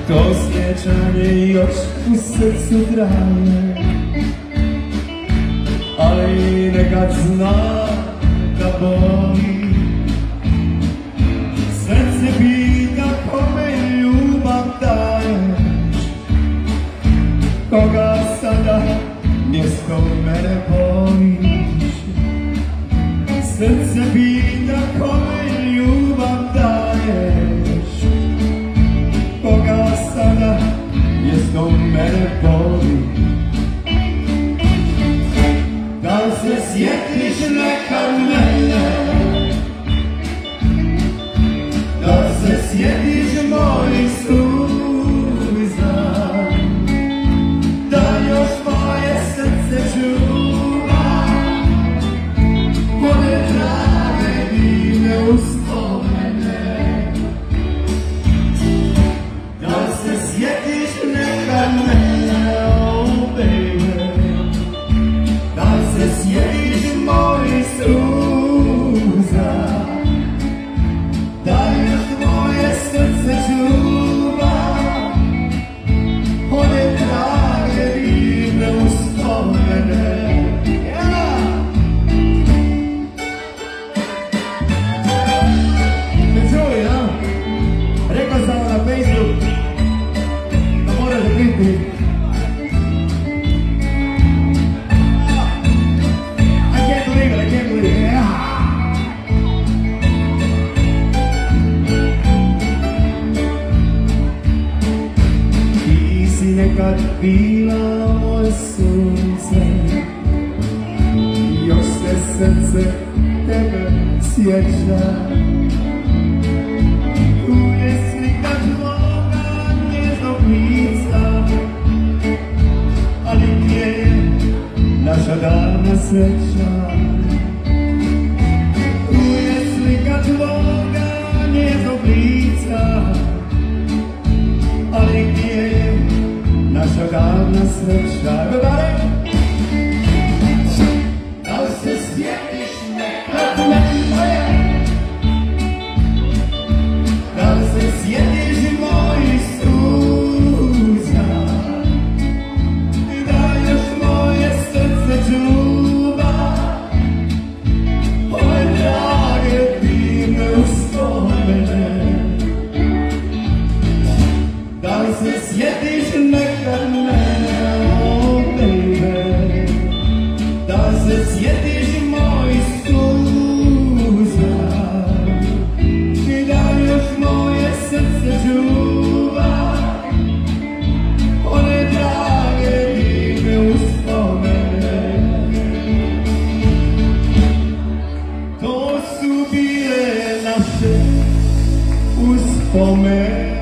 To sjećanje još u srcu traje, ali nekad zna da boli. Srce pita kome ljubav daješ, koga sada mjesto mene voliš. Srce pita kome ljubav daješ, koga sada mjesto mene voliš. Da li se sjetiš neka mene, da li se sjetiš mojih suza, da još moje srce čuva one drage divne uspomene. Da li se sjetiš neka mene, oh baby, da li se sjetiš mojih suza, da još moje srce čuva one drage divne uspomene. Ne čuj, ja? Rekao sam na Facebooku da moraš biti. Nekad bila moje sunce, još se srce tebe sjeća. Tu je slika tvoga nježnog lica, ali gdje je naša davna sreća? Tu je slika tvoga nježnog lica, ali gdje je naša davna sreća? Da li se sjetiš nekad mene, da li se sjetiš mojih suza, da još moje srce čuva ove drage divne uspomene? Da li se sjetiš nekad mene, oh baby, da li se sjetiš mojih suza i da još moje srce čuva one drage divne uspomene? To su bile naše uspomene.